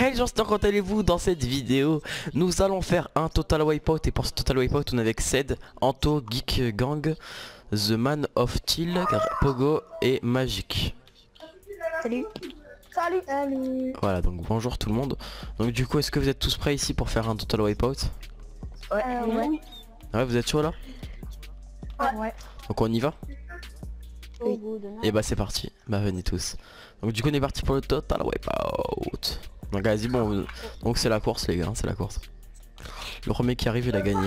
Hey les gens, comment allez-vous? Dans cette vidéo, nous allons faire un total wipeout. Et pour ce total wipeout, on est avec Ced, Anto, Geek Gang, The Man of Steel, Pogo et Magic. Salut. Salut. Salut. Voilà, donc bonjour tout le monde. Donc du coup, est-ce que vous êtes tous prêts ici pour faire un total wipeout? Ouais. Ouais, vous êtes chaud là? Ouais. Donc on y va? Oui. Et bah c'est parti, bah venez tous. Donc du coup on est parti pour le total wipeout. Donc vas-y, bon, donc c'est la course les gars, c'est la course. Le premier qui arrive il a gagné.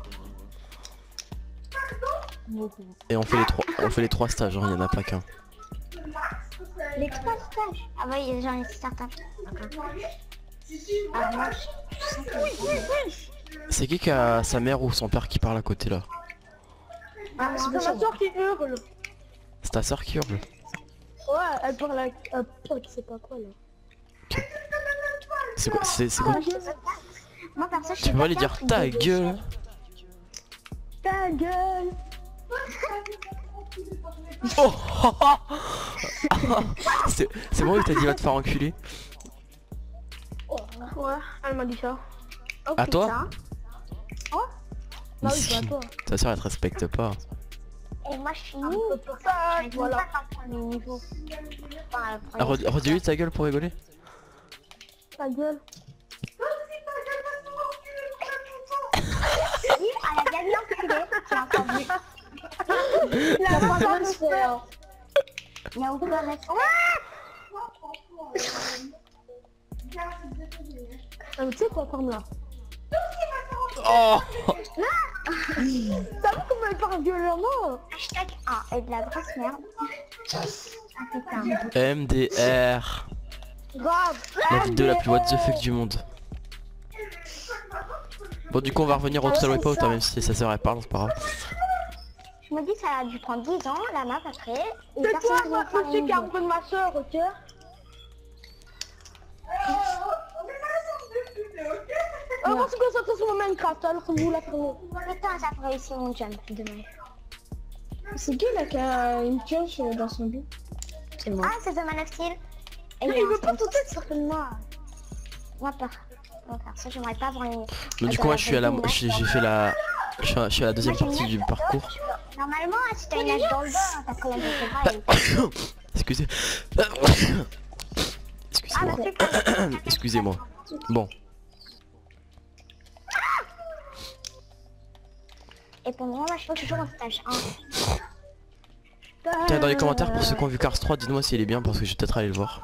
Et on fait les trois stages, hein, il n'y en a pas qu'un. Les trois stages. Ah ouais, j'en ai certains. C'est qui a sa mère ou son père qui parle à côté là? C'est ma soeur qui hurle. C'est ta soeur qui hurle? Ouais, elle parle à je sais pas quoi là. C'est quoi? C'est quoi? Moi perso, je Tu peux pas lui dire ta gueule? Ta gueule. Oh. C'est moi qui t'a dit va te faire enculer? Ouais, elle m'a dit ça. Oh, à toi? Oh bah oui, c'est à toi. Ta soeur elle te respecte pas. Et moi je suis nulle pour ça, voilà. Redis-lui ta gueule pour rigoler. Ta gueule. Elle a bien enculé, tu as entendu. Il a pas de faire. Il a ouvert la tu sais quoi comme là? Oh. T'as vu comment elle parle violemment? Hashtag A et de la grosse merde. Ah putain. MDR. Grave. La vidéo la plus what the fuck du monde. Bon du coup on va revenir au total wipeout, hein, même si sa sœur elle parle, c'est pas grave. Je me dis ça a dû prendre 10 ans la map après. C'est toi ma petite qui a repris de ma soeur, ok? Oh, parce que ça c'est sur Minecraft alors que vous la prenez. Putain, ça ferait ici mon jump, dommage. C'est qui là qui a une pioche dans son but? C'est moi. Ah, c'est The Man of Steel. Et il veut pas tout être sur moi. Moi perso, j'aimerais pas avoir une... Mais du coup moi je suis à la... j'ai fait la... Je suis à la deuxième partie du parcours. Normalement, si t'as une hache dans le dos, t'as quand même fait Excusez. Excusez-moi. Excusez-moi. Bon. Et pour moi, je fais toujours un stage 1. Tiens, dans les commentaires pour ceux qui ont vu Cars 3, dites-moi s'il est bien parce que je vais peut-être aller le voir.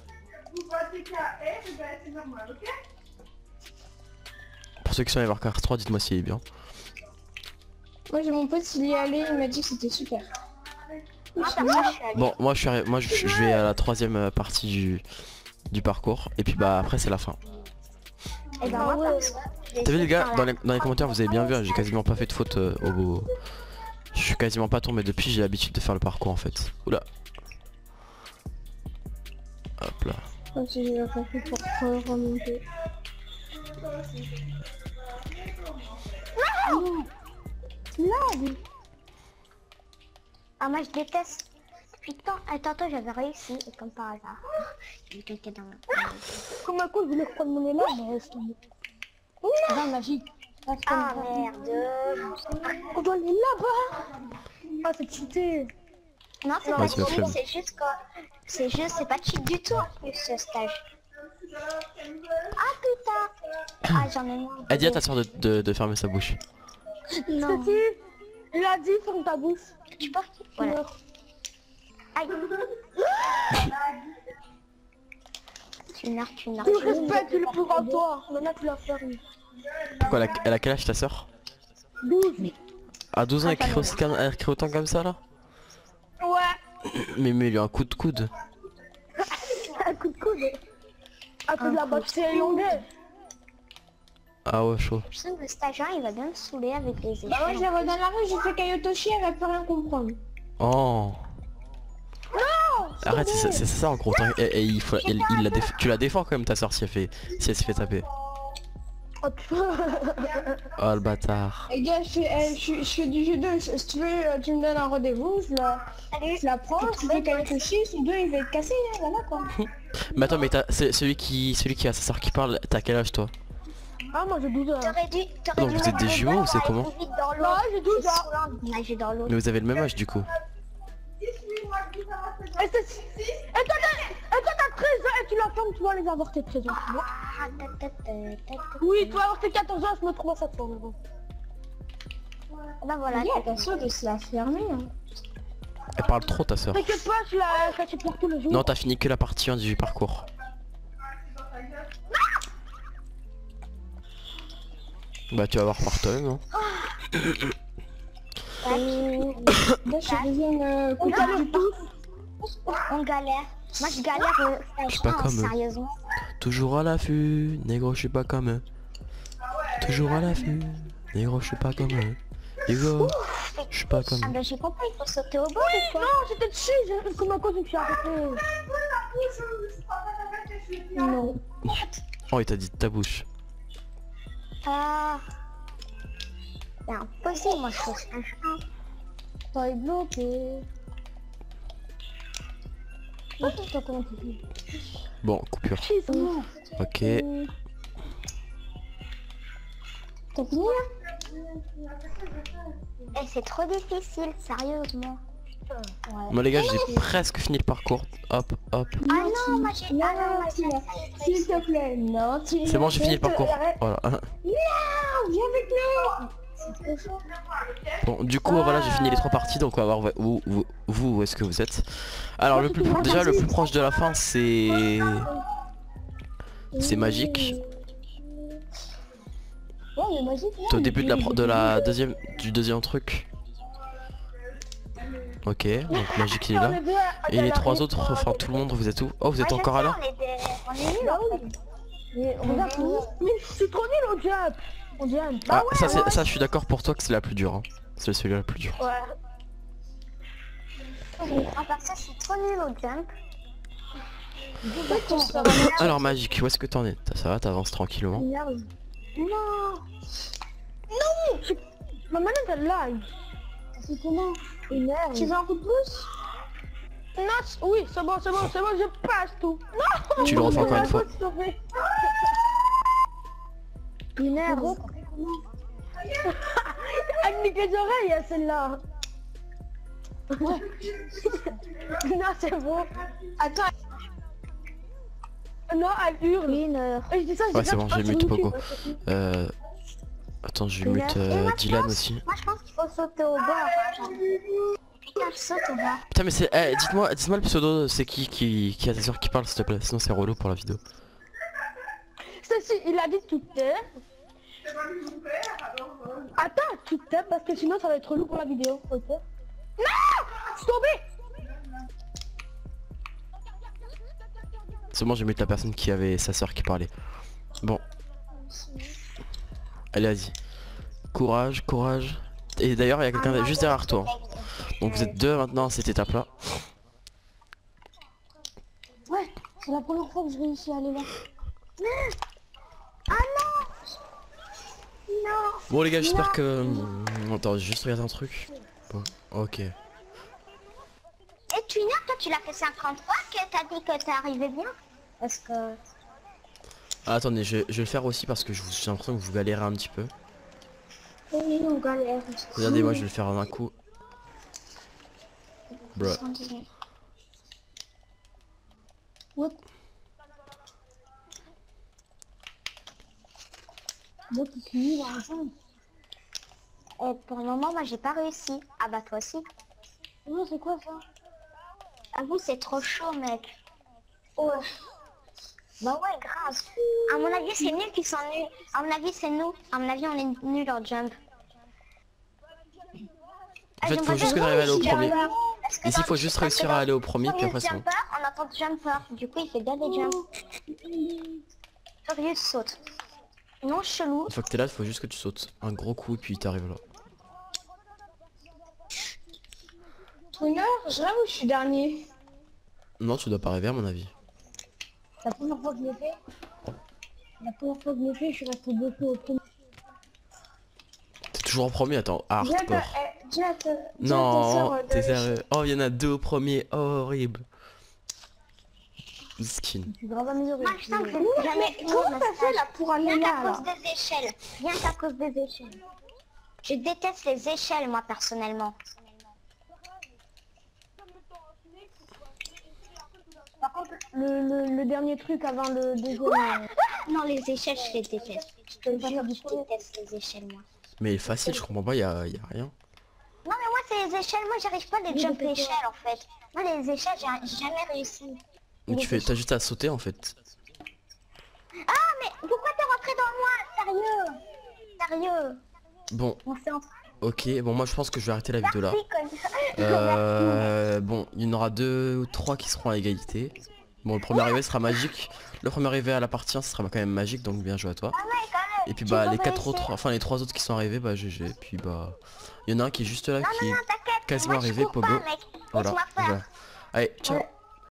Pour ceux qui sont allés voir Cars 3, dites-moi s'il est bien. Moi j'ai mon pote, il y est allé, il m'a dit que c'était super. Bon, moi je vais à la troisième partie du parcours et puis bah après c'est la fin. Et ben moi, t'as vu les gars, dans les commentaires vous avez bien vu, hein, j'ai quasiment pas fait de faute je suis quasiment pas tombé depuis, j'ai l'habitude de faire le parcours en fait. Oula. Hop là. Si j'ai pas fait pour remonter. Ah moi je déteste. Putain, tantôt j'avais réussi et comme par hasard. Il était dans comme un coup je voulais reprendre mon élan mais laisse tomber. Non magique. Ah merde. On doit aller là-bas. Ah c'est cheaté. Non c'est pas cheat, c'est juste quoi. C'est juste, c'est pas cheat du tout en plus ce stage. Ah putain. Ah j'en ai moins. Elle dit à ta soeur de fermer sa bouche. Non. Il a dit ferme ta bouche. Tu pars qui voilà. Aïe. Tu meurs. Tu respectes le pouvoir toi. Maintenant tu l'as fermé. Pourquoi elle a quel âge ta soeur? 12. À 12 ans elle crie autant comme ça là? Ouais. Mais il lui a un coup de coude. Un coup de coude. Un coup de la boxe longueur. Ah ouais chaud. Je sens que le stagiaire il va bien me saouler avec les échelles. Bah moi j'ai dans la rue, j'ai fait Kayotoshi, elle va plus rien comprendre. Oh. Non. Arrête, c'est ça en gros. Et tu la défends quand même ta soeur si elle se fait taper. Oh le bâtard. Les gars, je fais du judo, si tu veux, tu me donnes un rendez-vous, je la prends, si tu fais Kayotoshi, son dos il va être cassé, voilà quoi. Mais attends, mais c'est celui qui a sa sœur qui parle, t'as quel âge toi? Ah, moi j'ai 12 ans. Donc vous êtes des jumeaux ou c'est comment? Non, j'ai 12 ans. Nager dans l'eau. Mais vous avez le même âge du coup. Et toi t'as 13 ans et tu l'attends, tu vas les avoir tes 13 ans. Tu vois. Oui, tu vas avoir tes 14 ans, je me trouve à cette fois. Bah voilà. Attention de se la fermer. Elle parle trop ta sœur. T'inquiète pas, je la cache pour tous les jours. Non, t'as fini que la partie 1 du parcours. Bah tu vas voir par toi, non? Moi je suis deuxième comptable du tout. On galère. Moi je galère Je suis pas comme eux. sérieusement. Toujours à l'affût, négro je suis pas comme eux. Toujours à l'affût, négro je suis pas comme eux. Négro, je suis pas comme Ah eux. bah j'ai compris, il faut sauter au bord ou quoi? Non, j'étais dessus, comme un con, je me suis arrêté. Non. Oh il t'a dit de ta bouche. Ah. C'est impossible, moi je trouve un chat. T'as bloqué. Non, c'est comment tu fais. Bon, coupure. Ok. T'as fini là? Eh, c'est trop difficile, sérieusement. Ouais. Bon les gars, j'ai presque fini le parcours. Hop, hop. Ah non, moi j'ai... Ah non, moi j'ai... S'il te plaît, non, tu... C'est bon, j'ai fini le parcours. Arrête. Voilà. Non, viens avec nous. C'est trop chaud. Bon, du coup, voilà, j'ai fini les 3 parties, donc on va voir où est-ce que vous êtes. Alors, déjà, le plus proche de la fin, c'est magique. Ouais, mais magique. T'es au début du deuxième truc. Ok, donc magique il est là. Et les 3 autres, enfin tout le monde, vous êtes où? Oh, vous êtes encore là? On est nuls en fait. Mais c'est trop nul au jump. On jump. Ah, ça je suis d'accord pour toi que c'est la plus dure. Hein. C'est celui-là la plus dure. Ouais. En perso, je suis trop nulle au jump. Alors magique, où est-ce que t'en es? Ça va, t'avances tranquillement. Non. Non. Ma manette elle lag. C'est comment? Une heure. Tu veux un coup de pouce? Non. Oui, c'est bon, je passe tout. Non. Tu le refais encore une fois. Une heure. Elle nique les oreilles celle-là. Non, c'est bon. Attends. Non, elle hurle. Une heure. Ouais, c'est bon, j'ai mute Poco. Attends, je mute Dylan aussi. Moi je pense qu'il faut sauter au bord. Hein, putain, je saute au bord. Putain, mais c'est... dites-moi le pseudo, c'est qui a ta soeur qui parle s'il te plaît, sinon c'est relou pour la vidéo. Il a dit tout est. Attends, tout est parce que sinon ça va être relou pour la vidéo. Ok. Non, je suis tombé. C'est bon, j'ai mute la personne qui avait sa soeur qui parlait. Bon. Allez, vas-y. Courage, courage. Et d'ailleurs, il y a quelqu'un juste derrière toi. Donc vous êtes 2 maintenant à cette étape-là. Ouais, c'est la première fois que je réussis à aller là. Ah non. Non. Bon les gars, j'espère que... Attends, juste regarder un truc. Bon, ok. Et Twinner, toi tu l'as fait 50 fois que t'as dit que t'es arrivé bien. Parce que... Ah, attendez, je vais le faire aussi parce que j'ai l'impression que vous galérez un petit peu. Oui, on galère. Regardez, moi je vais le faire en un coup. Bro. What? Moi qui suis nul à ensemble. Et pour le moment, moi j'ai pas réussi. Ah bah toi aussi. Non, c'est quoi ça? À vous c'est trop chaud mec. Oh. Bah ouais grave. À mon avis c'est nul qui sont nuls. À mon avis c'est nous. À mon avis on est nuls en jump. En fait, faut juste que t'arrives à aller au premier. Ici, il faut juste réussir à aller au premier, puis après c'est bon. On entend jumper. Du coup il fait bien des jumps. Sérieux saute. Non chelou. Une fois que t'es là, il faut juste que tu sautes. Un gros coup, et puis t'arrives là. Twinner, je rêve ou je suis dernier? Non, tu dois pas arriver à mon avis. La première fois que je l'ai fait, je suis resté beaucoup au premier. T'es toujours en premier, attends. Hardcore. Jack, Non, t'es sérieux. Oh, il y en a 2 au premier. Oh, horrible. skin. Je suis grave amélioré. Moi, je sens que c'est jamais Comment t'as fait là pour aller Rien là, qu'à cause des échelles. Rien qu'à cause des échelles. Je déteste les échelles, moi, personnellement. Par contre, le dernier truc avant le deuxième... Non, les échelles, je les déteste. Je te jure, je déteste les échelles, moi. Mais il est facile, je comprends pas, y a rien. Non, mais moi, c'est les échelles. Moi, j'arrive pas à les jump échelles, en fait. Moi, les échelles, j'ai jamais réussi. Mais t'as juste à sauter en fait. Ah, mais pourquoi t'es rentré dans moi? Sérieux? Sérieux? Bon, On s'est en... ok, bon moi je pense que je vais arrêter la vidéo là. Merci, Bon, il y en aura 2 ou 3 qui seront à égalité. Bon, le premier arrivé sera magique. Le premier arrivé à la partie 1, ce sera quand même magique, donc bien joué à toi. Ah ouais, quand même. Et puis Tu bah peux les 4 réussir. autres, enfin les 3 autres qui sont arrivés, bah GG. Puis bah, il y en a un qui est juste là, qui est Non, t'inquiète. quasiment Moi, je arrivé, cours Pogo. pas, mec. Voilà, Laisse-moi faire. voilà. Allez, ciao. Ouais.